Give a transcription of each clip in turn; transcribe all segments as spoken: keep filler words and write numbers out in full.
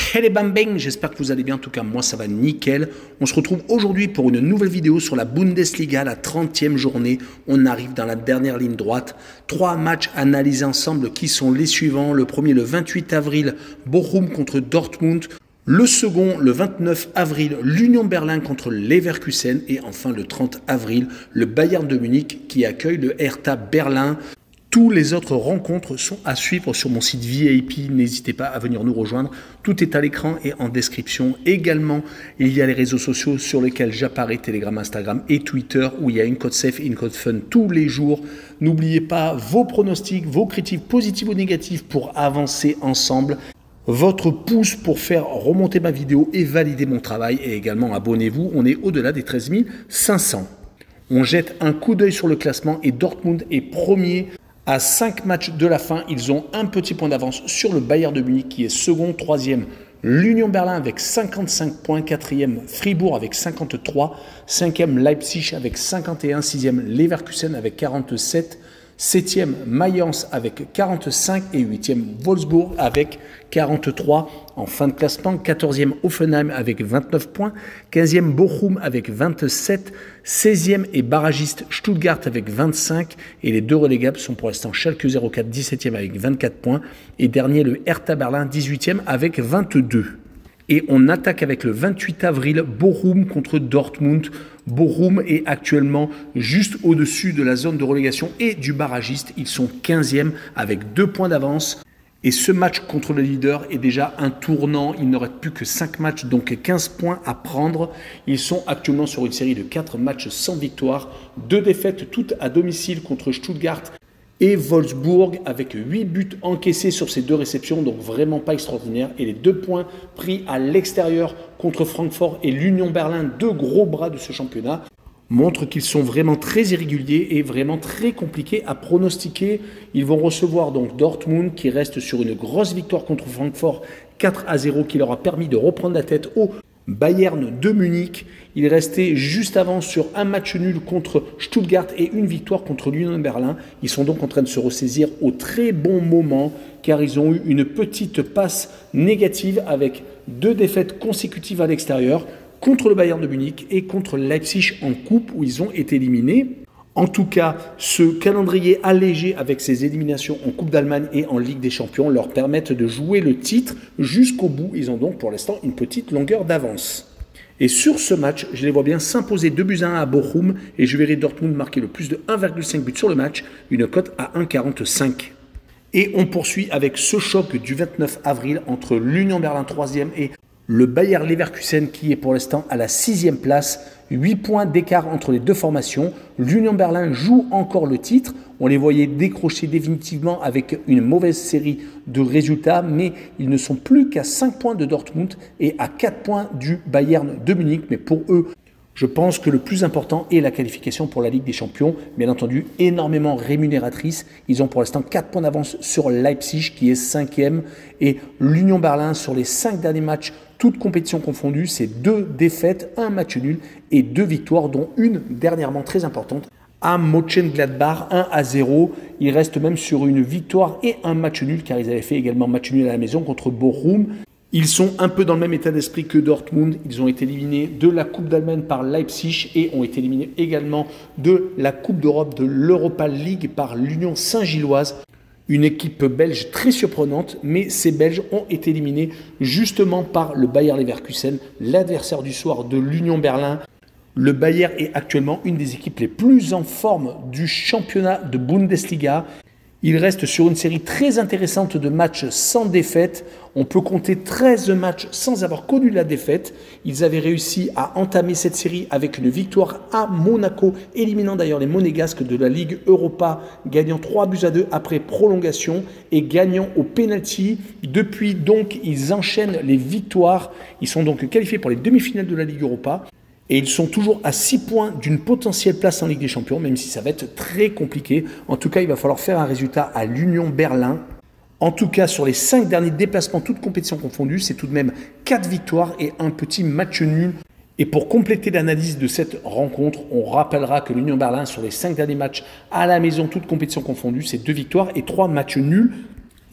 Hey bam bang, j'espère que vous allez bien, en tout cas moi ça va nickel. On se retrouve aujourd'hui pour une nouvelle vidéo sur la Bundesliga, la trentième journée. On arrive dans la dernière ligne droite. Trois matchs analysés ensemble qui sont les suivants. Le premier le vingt-huit avril, Bochum contre Dortmund. Le second, le vingt-neuf avril, l'Union Berlin contre Leverkusen. Et enfin le trente avril, le Bayern de Munich qui accueille le Hertha Berlin. Tous les autres rencontres sont à suivre sur mon site V I P. N'hésitez pas à venir nous rejoindre. Tout est à l'écran et en description. Également, il y a les réseaux sociaux sur lesquels j'apparais, Telegram, Instagram et Twitter, où il y a une code safe et une code fun tous les jours. N'oubliez pas vos pronostics, vos critiques positives ou négatives pour avancer ensemble. Votre pouce pour faire remonter ma vidéo et valider mon travail. Et également, abonnez-vous. On est au-delà des treize mille cinq cents. On jette un coup d'œil sur le classement et Dortmund est premier. À cinq matchs de la fin, ils ont un petit point d'avance sur le Bayern de Munich qui est second, troisième. L'Union Berlin avec cinquante-cinq points, quatrième. Fribourg avec cinquante-trois, cinquième. Leipzig avec cinquante et un, sixième. Leverkusen avec quarante-sept, septième. Mayence avec quarante-cinq et huitième. Wolfsburg avec quarante-trois. En fin de classement, quatorzième Hoffenheim avec vingt-neuf points, quinzième Bochum avec vingt-sept, seizième et barragiste Stuttgart avec vingt-cinq et les deux relégables sont pour l'instant Schalke zéro quatre, dix-septième avec vingt-quatre points et dernier le Hertha Berlin dix-huitième avec vingt-deux. Et on attaque avec le vingt-huit avril, Bochum contre Dortmund. Bochum est actuellement juste au-dessus de la zone de relégation et du barragiste. Ils sont quinzième avec deux points d'avance. Et ce match contre le leader est déjà un tournant. Il ne reste plus que cinq matchs, donc quinze points à prendre. Ils sont actuellement sur une série de quatre matchs sans victoire. Deux défaites toutes à domicile contre Stuttgart et Wolfsburg avec huit buts encaissés sur ces deux réceptions, donc vraiment pas extraordinaire. Et les deux points pris à l'extérieur contre Francfort et l'Union Berlin, deux gros bras de ce championnat, montrent qu'ils sont vraiment très irréguliers et vraiment très compliqués à pronostiquer. Ils vont recevoir donc Dortmund qui reste sur une grosse victoire contre Francfort quatre à zéro qui leur a permis de reprendre la tête au Bayern de Munich. Il restait juste avant sur un match nul contre Stuttgart et une victoire contre l'Union Berlin. Ils sont donc en train de se ressaisir au très bon moment car ils ont eu une petite passe négative avec deux défaites consécutives à l'extérieur contre le Bayern de Munich et contre Leipzig en coupe où ils ont été éliminés. En tout cas, ce calendrier allégé avec ces éliminations en Coupe d'Allemagne et en Ligue des Champions leur permettent de jouer le titre jusqu'au bout. Ils ont donc pour l'instant une petite longueur d'avance. Et sur ce match, je les vois bien s'imposer deux buts à un à Bochum et je verrai Dortmund marquer le plus de un virgule cinq buts sur le match, une cote à un virgule quarante-cinq. Et on poursuit avec ce choc du vingt-neuf avril entre l'Union Berlin troisième et le Bayer Leverkusen qui est pour l'instant à la sixième place, huit points d'écart entre les deux formations. L'Union Berlin joue encore le titre. On les voyait décrocher définitivement avec une mauvaise série de résultats, mais ils ne sont plus qu'à cinq points de Dortmund et à quatre points du Bayern de Munich. Mais pour eux, je pense que le plus important est la qualification pour la Ligue des Champions. Bien entendu, énormément rémunératrice. Ils ont pour l'instant quatre points d'avance sur Leipzig qui est cinquième. Et l'Union Berlin sur les cinq derniers matchs, toutes compétitions confondues, c'est deux défaites, un match nul et deux victoires, dont une dernièrement très importante à Mönchengladbach, un à zéro. Ils restent même sur une victoire et un match nul car ils avaient fait également match nul à la maison contre Bochum. Ils sont un peu dans le même état d'esprit que Dortmund. Ils ont été éliminés de la Coupe d'Allemagne par Leipzig et ont été éliminés également de la Coupe d'Europe de l'Europa League par l'Union Saint-Gilloise. Une équipe belge très surprenante, mais ces Belges ont été éliminés justement par le Bayer Leverkusen, l'adversaire du soir de l'Union Berlin. Le Bayer est actuellement une des équipes les plus en forme du championnat de Bundesliga. Il reste sur une série très intéressante de matchs sans défaite. On peut compter treize matchs sans avoir connu la défaite. Ils avaient réussi à entamer cette série avec une victoire à Monaco, éliminant d'ailleurs les Monégasques de la Ligue Europa, gagnant trois buts à deux après prolongation et gagnant au pénalty. Depuis donc, ils enchaînent les victoires. Ils sont donc qualifiés pour les demi-finales de la Ligue Europa. Et ils sont toujours à six points d'une potentielle place en Ligue des Champions, même si ça va être très compliqué. En tout cas, il va falloir faire un résultat à l'Union Berlin. En tout cas, sur les cinq derniers déplacements, toutes compétitions confondues, c'est tout de même quatre victoires et un petit match nul. Et pour compléter l'analyse de cette rencontre, on rappellera que l'Union Berlin, sur les cinq derniers matchs à la maison, toutes compétitions confondues, c'est deux victoires et trois matchs nuls.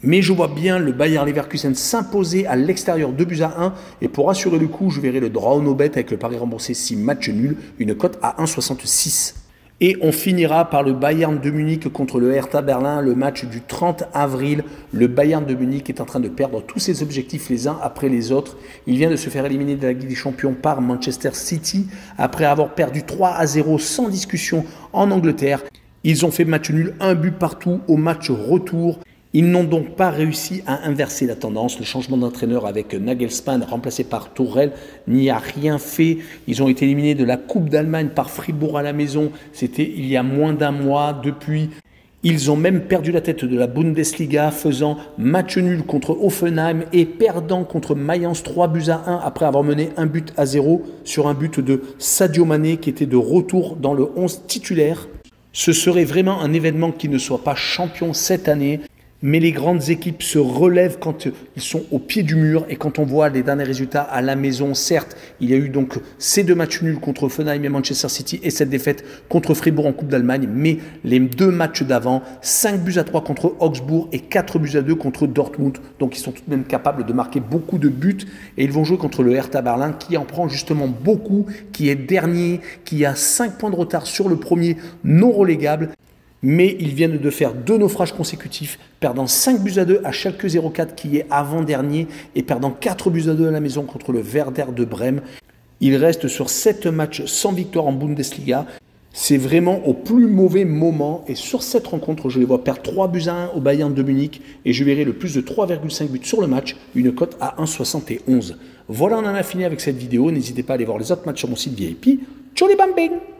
Mais je vois bien le Bayer Leverkusen s'imposer à l'extérieur deux buts à un. Et pour assurer le coup, je verrai le draw no bet avec le pari remboursé six match nul, une cote à un virgule soixante-six. Et on finira par le Bayern de Munich contre le Hertha Berlin, le match du trente avril. Le Bayern de Munich est en train de perdre tous ses objectifs les uns après les autres. Il vient de se faire éliminer de la Ligue des Champions par Manchester City après avoir perdu trois à zéro sans discussion en Angleterre. Ils ont fait match nul, un but partout au match retour. Ils n'ont donc pas réussi à inverser la tendance. Le changement d'entraîneur avec Nagelsmann, remplacé par Tourelle, n'y a rien fait. Ils ont été éliminés de la Coupe d'Allemagne par Fribourg à la maison. C'était il y a moins d'un mois. Depuis, ils ont même perdu la tête de la Bundesliga, faisant match nul contre Hoffenheim et perdant contre Mayence trois buts à un après avoir mené un but à zéro sur un but de Sadio Mané qui était de retour dans le onze titulaire. Ce serait vraiment un événement qui ne soit pas champion cette année. Mais les grandes équipes se relèvent quand ils sont au pied du mur et quand on voit les derniers résultats à la maison. Certes, il y a eu donc ces deux matchs nuls contre Hoffenheim et Manchester City et cette défaite contre Fribourg en Coupe d'Allemagne. Mais les deux matchs d'avant, cinq buts à trois contre Augsbourg et quatre buts à deux contre Dortmund. Donc ils sont tout de même capables de marquer beaucoup de buts et ils vont jouer contre le Hertha Berlin qui en prend justement beaucoup, qui est dernier, qui a cinq points de retard sur le premier non relégable. Mais ils viennent de faire deux naufrages consécutifs, perdant cinq buts à deux à Schalke zéro quatre qui est avant-dernier et perdant quatre buts à deux à la maison contre le Werder de Brême. Ils restent sur sept matchs sans victoire en Bundesliga. C'est vraiment au plus mauvais moment et sur cette rencontre, je les vois perdre trois buts à un au Bayern de Munich et je verrai le plus de trois virgule cinq buts sur le match, une cote à un virgule soixante et onze. Voilà, on en a fini avec cette vidéo. N'hésitez pas à aller voir les autres matchs sur mon site V I P. Ciao les bambins!